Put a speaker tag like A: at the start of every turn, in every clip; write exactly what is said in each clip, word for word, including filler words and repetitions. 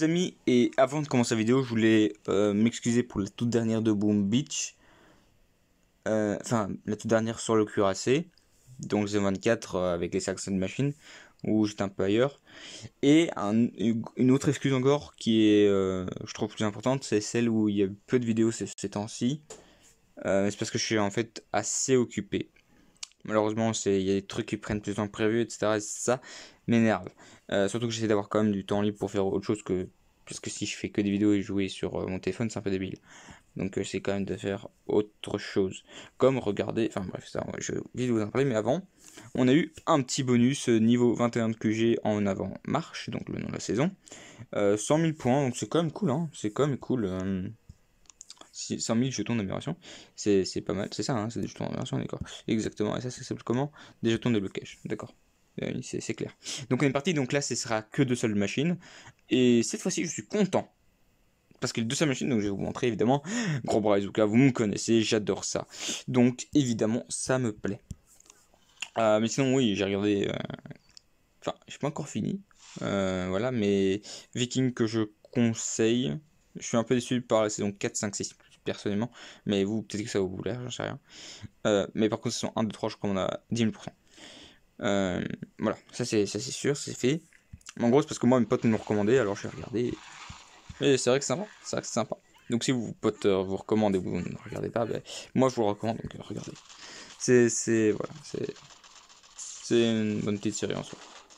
A: les amis, et avant de commencer la vidéo, je voulais euh, m'excuser pour la toute dernière de Boom Beach. Euh, enfin, la toute dernière sur le cuirassé, donc zéro vingt-quatre euh, avec les Saxon Machine, où j'étais un peu ailleurs. Et un, une autre excuse encore qui est, euh, je trouve, plus importante, c'est celle où il y a peu de vidéos ces, ces temps-ci. Euh, c'est parce que je suis en fait assez occupé. Malheureusement, il y a des trucs qui prennent plus de temps que prévu, et cetera. Et ça m'énerve. Euh, surtout que j'essaie d'avoir quand même du temps libre pour faire autre chose que... Parce que si je fais que des vidéos et jouer sur euh, mon téléphone, c'est un peu débile. Donc euh, j'essaie quand même de faire autre chose. Comme regarder... Enfin bref, ça, je vais vous en parler. Mais avant, on a eu un petit bonus euh, niveau vingt et un de Q G en avant marche, donc le nom de la saison. Euh, cent mille points, donc c'est quand même cool. Hein, c'est quand même cool. Euh... cent mille jetons d'amélioration, c'est pas mal, c'est ça, hein, c'est des jetons d'amélioration, d'accord. Exactement, et ça, c'est comment? Des jetons de blocage, d'accord. Euh, c'est clair. Donc on est parti, donc là, ce sera que deux seules machines. Et cette fois-ci, je suis content. Parce que les deux seules machines, donc je vais vous montrer évidemment. Gros bras Izuka, vous me connaissez, j'adore ça. Donc évidemment, ça me plaît. Euh, mais sinon, oui, j'ai regardé. Euh... Enfin, j'ai pas encore fini. Euh, voilà, mais Viking que je conseille. Je suis un peu déçu par la saison quatre, cinq, six, personnellement. Mais vous, peut-être que ça vous plaît, j'en sais rien. Euh, mais par contre, saison un, deux, trois, je recommande à dix mille pour cent. Euh, voilà, ça c'est sûr, c'est fait. En gros, c'est parce que moi, mes potes me l'ont recommandé, alors je vais regarder. Et c'est vrai que c'est sympa, c'est vrai que c'est sympa. Donc si vos potes euh, vous recommandent et vous ne regardez pas, ben, moi je vous le recommande, donc euh, regardez. C'est, voilà, c'est... C'est une bonne petite série en soi.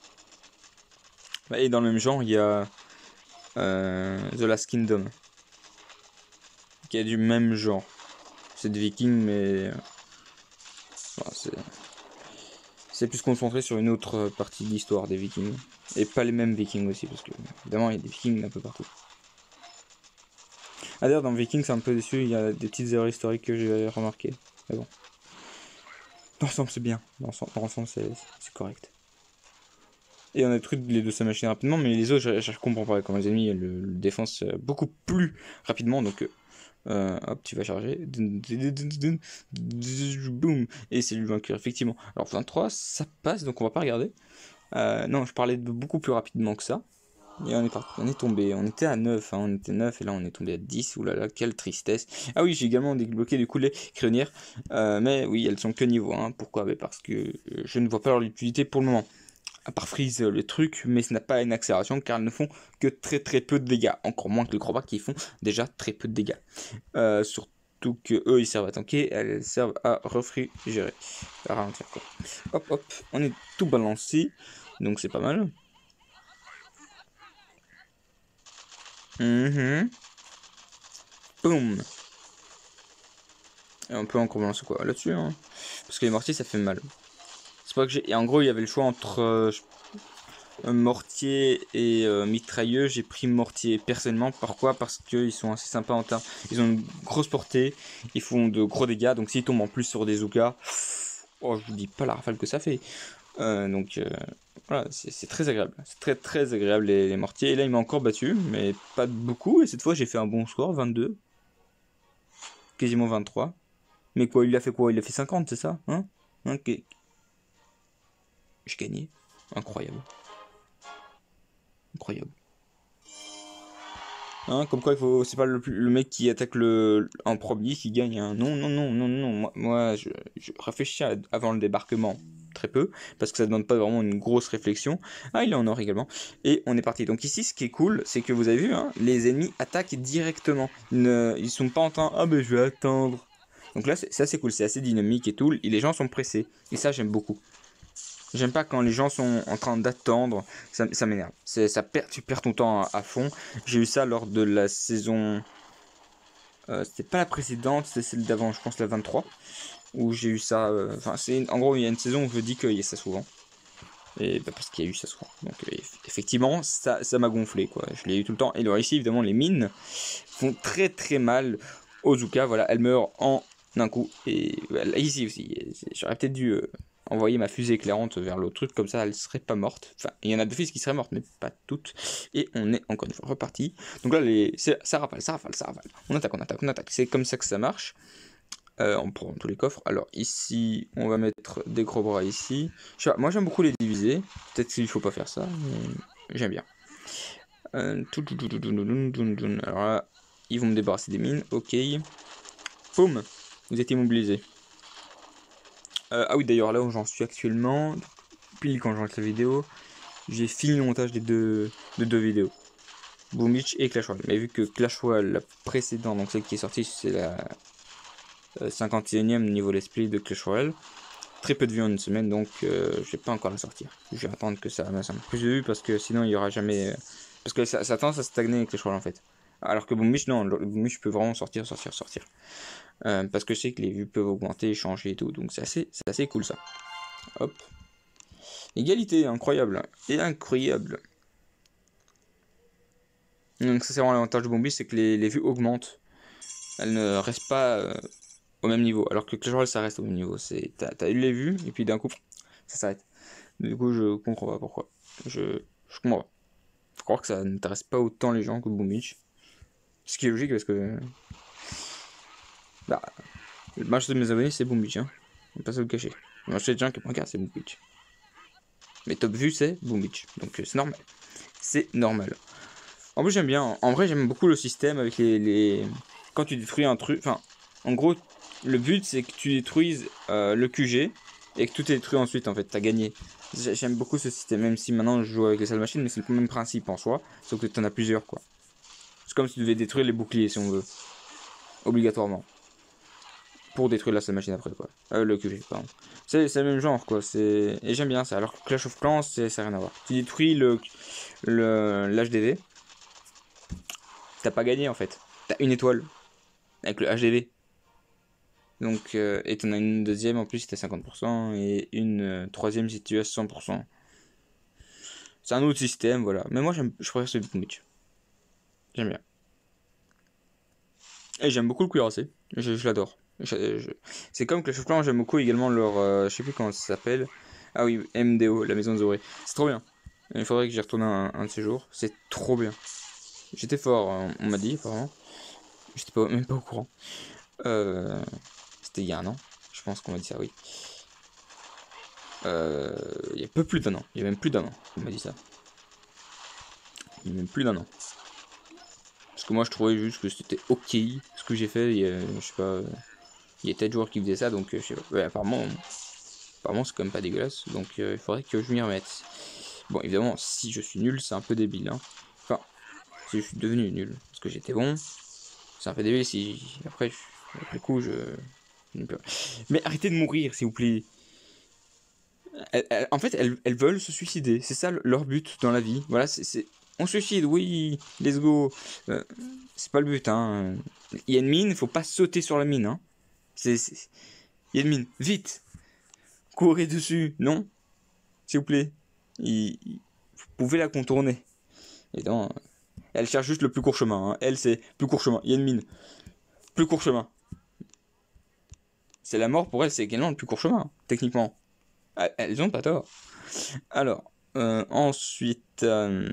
A: Et dans le même genre, il y a euh, The Last Kingdom, qui est du même genre. C'est de Viking, mais voilà, c'est plus concentré sur une autre partie de l'histoire des Vikings. Et pas les mêmes Vikings aussi, parce que évidemment, il y a des Vikings un peu partout. Ah, d'ailleurs, dans Vikings, c'est un peu déçu, il y a des petites erreurs historiques que j'ai remarquées. Mais bon. Dans l'ensemble, c'est bien. Dans l'ensemble, c'est correct. Et on a détruit les deux sa machine rapidement, mais les autres, je, je comprends pas comment les ennemis le, le défense beaucoup plus rapidement. Donc, euh, hop, tu vas charger. Boum. Et c'est lui vainqueur, effectivement. Alors, vingt-trois, ça passe, donc on va pas regarder. Euh, non, je parlais de beaucoup plus rapidement que ça. Et on est parti, on est tombé, on était à neuf, hein, on était neuf et là on est tombé à dix, oulala, quelle tristesse. Ah oui, j'ai également débloqué du coup les crayonnières, euh, mais oui, elles sont que niveau un, pourquoi? Mais parce que je ne vois pas leur utilité pour le moment. À part freeze le truc, mais ce n'a pas une accélération car elles ne font que très très peu de dégâts, encore moins que les Crobat qui font déjà très peu de dégâts. Euh, surtout que eux ils servent à tanker, elles servent à réfrigérer, à ralentir quoi. Hop hop, on est tout balancé, donc c'est pas mal. Mmh. Boum. Et on peut encore balancer quoi là-dessus, hein. Parce que les mortiers ça fait mal. C'est pas que j'ai. Et en gros il y avait le choix entre euh, un mortier et euh, mitrailleux. J'ai pris mortier personnellement. Pourquoi? Parce qu'ils sont assez sympas en termes. Ils ont une grosse portée. Ils font de gros dégâts. Donc s'ils tombent en plus sur des Zoukas, oh je vous dis pas la rafale que ça fait. Euh, donc euh, voilà, c'est très agréable. C'est très très agréable les, les mortiers. Et là il m'a encore battu, mais pas beaucoup. Et cette fois j'ai fait un bon score, vingt-deux. Quasiment vingt-trois. Mais quoi, il a fait quoi? Il a fait cinquante, c'est ça? Hein? Hein que... J'ai gagné. Incroyable. Incroyable. Hein, comme quoi, il faut, c'est pas le, le mec qui attaque le en premier qui gagne. Hein. Non, non, non, non, non. Moi, moi je, je réfléchis à, avant le débarquement. Très peu, parce que ça demande pas vraiment une grosse réflexion. Ah, il est en or également. Et on est parti. Donc ici, ce qui est cool, c'est que vous avez vu, hein, les ennemis attaquent directement. Ils, ne, ils sont pas en train, ah ben je vais attendre. Donc là, c'est assez cool, c'est assez dynamique et tout. Et les gens sont pressés. Et ça, j'aime beaucoup. J'aime pas quand les gens sont en train d'attendre. Ça, ça m'énerve. Ça perd, tu perds ton temps à, à fond. J'ai eu ça lors de la saison... Euh, c'était pas la précédente, c'était celle d'avant, je pense la vingt-trois. Où j'ai eu ça... Enfin, euh, c'est en gros, il y a une saison où je dis qu'il y a ça souvent. Et bah, parce qu'il y a eu ça souvent. Donc euh, effectivement, ça m'a gonflé, quoi. Je l'ai eu tout le temps. Et alors ici, évidemment, les mines font très très mal aux Zoukas. Voilà, elles meurent en un coup. Et voilà, ici aussi, j'aurais peut-être dû euh, envoyer ma fusée éclairante vers l'autre truc, comme ça elle serait pas morte. Enfin, il y en a deux fils qui seraient mortes, mais pas toutes. Et on est encore une fois reparti. Donc là, les... ça rafale, ça rafale, ça rafale. On attaque, on attaque, on attaque. C'est comme ça que ça marche. Euh, on prend tous les coffres. Alors ici, on va mettre des gros bras ici. Moi j'aime beaucoup les diviser. Peut-être qu'il faut pas faire ça, mais j'aime bien. Euh, tout, tout, tout, tout, tout, tout, tout, tout. Alors là, ils vont me débarrasser des mines. Ok. Boum. Vous êtes immobilisés. Euh, ah oui, d'ailleurs, là où j'en suis actuellement, pile quand j'enregistre la vidéo, j'ai fini le montage des deux, de deux vidéos. Boom Beach et Clash Royale. Mais vu que Clash Royale, la précédente, donc celle qui est sortie, c'est la euh, cinquante et unième niveau let's play de Clash Royale. Très peu de vues en une semaine, donc euh, je vais pas encore la sortir. Je vais attendre que ça masse un peu plus de vues parce que sinon il y aura jamais. Euh, parce que ça, ça tend à stagner avec Clash Royale en fait. Alors que Boom Beach, non, le Boom Beach peut vraiment sortir, sortir, sortir. Euh, parce que je sais que les vues peuvent augmenter, changer et tout, donc c'est assez, c'est assez cool ça. Hop. Égalité, incroyable. Et incroyable. Donc ça c'est vraiment l'avantage de Boom Beach, c'est que les, les vues augmentent. Elles ne restent pas euh, au même niveau. Alors que Clash Royale ça reste au même niveau. T'as as eu les vues et puis d'un coup ça s'arrête. Du coup je comprends pas pourquoi. Je, je comprends pas. Faut croire que ça n'intéresse pas autant les gens que Boom Beach. Ce qui est logique parce que... Bah, le match de mes abonnés c'est Boom Beach. Hein. On va pas se le cacher. Le match des gens qui me regardent c'est Boom Beach. Mes top vues c'est Boom Beach. Donc euh, c'est normal. C'est normal. En plus j'aime bien. En vrai j'aime beaucoup le système avec les... les... Quand tu détruis un truc... Enfin, en gros, le but c'est que tu détruises euh, le Q G et que tout est détruit ensuite en fait. T'as gagné. J'aime beaucoup ce système, même si maintenant je joue avec les salles machines, mais c'est le même principe en soi, sauf que t'en as plusieurs quoi. C'est comme si tu devais détruire les boucliers si on veut. Obligatoirement. Pour détruire la salle machine après quoi. Euh, le Q G, pardon. C'est le même genre quoi, c'est... Et j'aime bien ça, alors que Clash of Clans, ça n'a rien à voir. Tu détruis le l'H D V, t'as pas gagné en fait. T'as une étoile avec le H D V. Donc, euh, et t'en as une deuxième en plus si t'as cinquante pour cent et une euh, troisième si tu as cent pour cent. C'est un autre système, voilà. Mais moi, je préfère celui de Boom Beach. J'aime bien. Et j'aime beaucoup le cuirassé. Je, je l'adore. C'est comme Clash of Clans, j'aime beaucoup également leur... Euh, je sais plus comment ça s'appelle. Ah oui, M D O, la maison de Zoré. C'est trop bien. Il faudrait que j'y retourne un, un de ces jours. C'est trop bien. J'étais fort, on, on m'a dit, apparemment. J'étais pas, même pas au courant. Euh, C'était il y a un an. Je pense qu'on m'a dit ça, oui. Euh, il y a peu plus d'un an. Il y a même plus d'un an qu'on m'a dit ça. Il y a même plus d'un an. Parce que moi je trouvais juste que c'était ok ce que j'ai fait. Il y a, je sais pas, il y a peut-être joueurs qui faisaient ça, donc je sais pas. Ouais, apparemment, apparemment c'est quand même pas dégueulasse. Donc euh, il faudrait que je m'y remette. Bon, évidemment, si je suis nul, c'est un peu débile. Hein. Enfin, si je suis devenu nul, parce que j'étais bon, c'est un peu débile si après, après coup, je. Mais arrêtez de mourir, s'il vous plaît. Elles, elles, en fait, elles, elles veulent se suicider. C'est ça leur but dans la vie. Voilà, c'est. On suicide, oui, let's go. Euh, c'est pas le but, hein. Il y a une mine, faut pas sauter sur la mine, hein. C'est. Il y a une mine, vite. Courez dessus, non. S'il vous plaît. Il, il, vous pouvez la contourner. Et non, elle cherche juste le plus court chemin. Hein. Elle, c'est plus court chemin. Il y a une mine. Plus court chemin. C'est la mort pour elle, c'est également le plus court chemin, hein, techniquement. Elles ont pas tort. Alors, euh, ensuite... Euh,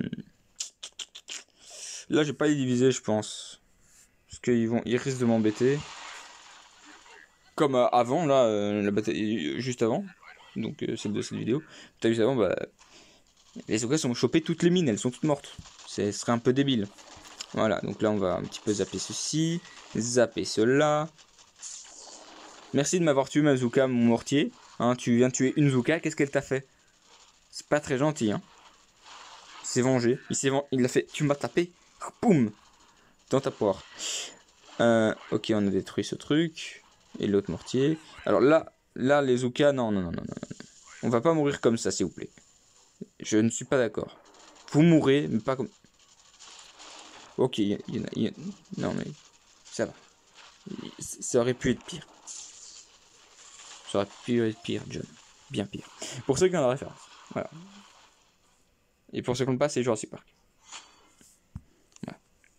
A: là, j'ai pas les diviser, je pense. Parce qu'ils vont, ils risquent de m'embêter. Comme euh, avant, là, euh, la bataille juste avant. Donc, euh, celle de cette vidéo. T'as vu avant, bah... Les Ogas ont chopé toutes les mines, elles sont toutes mortes. Ce serait un peu débile. Voilà, donc là, on va un petit peu zapper ceci. Zapper cela. Merci de m'avoir tué, Mazuka, mon mortier. Hein, tu viens de tuer une Zuka, qu'est-ce qu'elle t'a fait? C'est pas très gentil, hein. Il s'est vengé. Il s'est vengé. Il a fait. Tu m'as tapé. Boum. Dans ta poire. Euh, ok, on a détruit ce truc. Et l'autre mortier. Alors là, là, les Zuka, non, non, non, non, non. On va pas mourir comme ça, s'il vous plaît. Je ne suis pas d'accord. Vous mourrez, mais pas comme... Ok, il y, y, y, non, mais... Ça va. Ça aurait pu être pire. Ça aurait pu être pire, John. Bien pire. Pour ceux qui ont la référence. Voilà. Et pour ceux qui n'ont pas, c'est Jurassic Park. Voilà.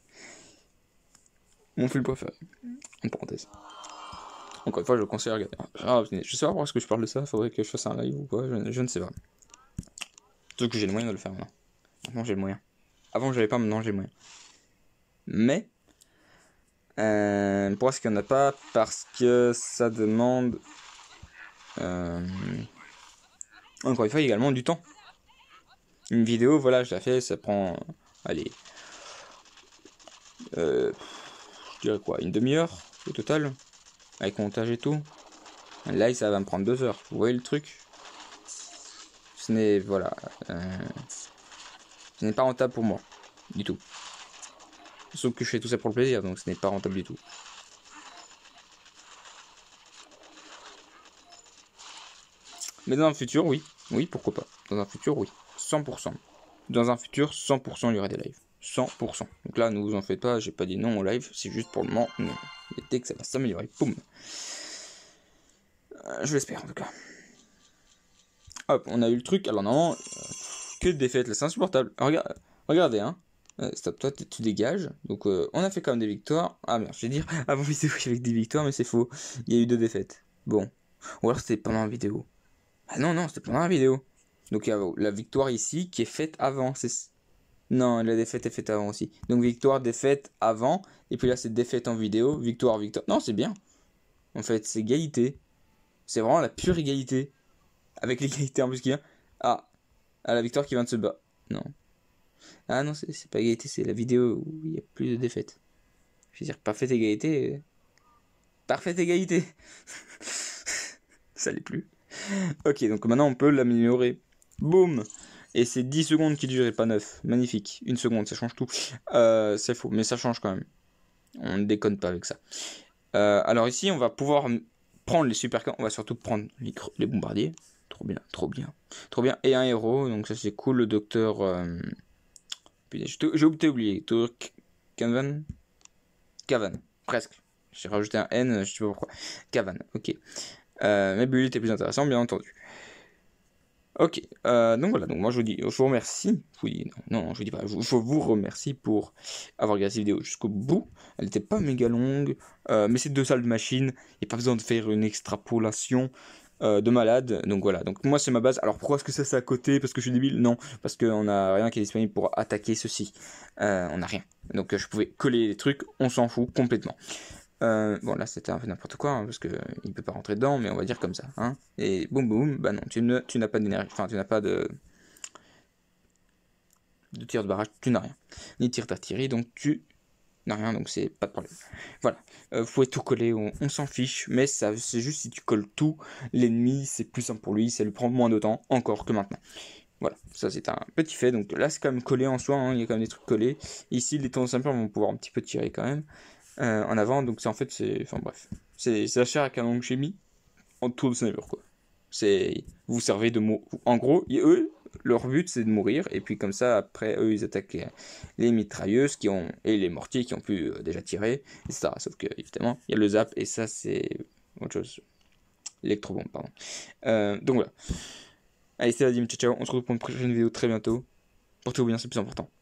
A: Mon film préféré. En parenthèse. Encore une fois, je le conseille à regarder. Ah, je sais pas pourquoi est-ce que je parle de ça. Faudrait que je fasse un live ou quoi. Je, je ne sais pas. Sauf que j'ai le moyen de le faire maintenant. Maintenant, j'ai le moyen. Avant, j'avais pas. Maintenant, j'ai le moyen. Mais... Euh, pourquoi est-ce qu'il n'y en a pas? Parce que ça demande... Euh, encore une fois, également du temps. Une vidéo, voilà, je la fais, ça prend allez, euh, je dirais quoi, une demi-heure au total, avec montage et tout. Là, ça va me prendre deux heures. Vous voyez le truc? Ce n'est, voilà, euh, ce n'est pas rentable pour moi, du tout. Sauf que je fais tout ça pour le plaisir, donc ce n'est pas rentable du tout. Mais dans un futur, oui. Oui, pourquoi pas. Dans un futur, oui. cent pour cent. Dans un futur, cent pour cent il y aura des lives. cent pour cent. Donc là, ne vous en faites pas, j'ai pas dit non au live, c'est juste pour le moment, non. Et dès que ça va s'améliorer, boum. Euh, je l'espère en tout cas. Hop, on a eu le truc. Alors non, euh, que de défaites, là, c'est insupportable. Regarde, regardez, hein. Euh, stop, toi, tu dégages. Donc, euh, on a fait quand même des victoires. Ah merde, je vais dire, avant vidéo, avec des victoires, mais c'est faux. Il y a eu deux défaites. Bon. Ou alors c'était pendant la vidéo. Ah non, non, c'était pendant la vidéo. Donc, il y a la victoire ici qui est faite avant. C'est... Non, la défaite est faite avant aussi. Donc, victoire, défaite avant. Et puis là, c'est défaite en vidéo. Victoire, victoire. Non, c'est bien. En fait, c'est égalité. C'est vraiment la pure égalité. Avec l'égalité en plus qu'il y a. Ah, ah, la victoire qui vient de se battre. Non. Ah non, c'est pas égalité, c'est la vidéo où il y a plus de défaites. Je veux dire, parfaite égalité. Euh... Parfaite égalité. Ça l'est plus. Ok, donc maintenant on peut l'améliorer. Boum. Et c'est dix secondes qui durent et pas neuf. Magnifique. Une seconde, ça change tout. Euh, c'est faux, mais ça change quand même. On ne déconne pas avec ça. Euh, alors ici, on va pouvoir prendre les super camps. On va surtout prendre les, les bombardiers. Trop bien, trop bien. Trop bien. Et un héros, donc ça c'est cool. Le docteur... Euh... J'ai oublié. Docteur Cavan. Cavan, presque. J'ai rajouté un N, je sais pas pourquoi. Cavan, ok. Euh, mais Bullet est plus intéressant, bien entendu. Ok, euh, donc voilà, donc moi je vous dis, je vous remercie, je vous dis, non, non, je vous dis pas, je, je vous remercie pour avoir regardé cette vidéo jusqu'au bout. Elle n'était pas méga longue, euh, mais c'est deux salles de machine, il n'y a pas besoin de faire une extrapolation euh, de malade, donc voilà, donc moi c'est ma base. Alors pourquoi est-ce que ça c'est à côté? Parce que je suis débile? Non, parce qu'on n'a rien qui est disponible pour attaquer ceci, euh, on n'a rien. Donc je pouvais coller les trucs, on s'en fout complètement. Euh, bon là c'était un peu n'importe quoi hein, parce que euh, il peut pas rentrer dedans, mais on va dire comme ça hein. Et boum boum, bah non, tu ne tu n'as pas d'énergie, enfin tu n'as pas de de tir de barrage, tu n'as rien, ni tir d'artillerie, donc tu n'as rien, donc c'est pas de problème. Voilà, euh, vous pouvez tout coller, on, on s'en fiche, mais ça c'est juste si tu colles tout, l'ennemi c'est plus simple pour lui, ça lui prend moins de temps encore que maintenant. Voilà, ça c'est un petit fait, donc là c'est quand même collé en soi, hein, il y a quand même des trucs collés. Ici les temps simples vont pouvoir un petit peu tirer quand même. Euh, en avant, donc c'est en fait, c'est, enfin bref, c'est la chair à canon que j'ai mis en tour de sniper quoi. C'est, vous servez de mots, en gros, et eux, leur but c'est de mourir et puis comme ça après eux ils attaquent les mitrailleuses qui ont et les mortiers qui ont pu euh, déjà tirer, et cetera. Sauf que évidemment il y a le zap et ça c'est autre chose, l'électrobombe pardon. Euh, donc voilà. Allez c'est la dîme, ciao ciao, on se retrouve pour une prochaine vidéo très bientôt. Portez-vous bien, c'est le plus important.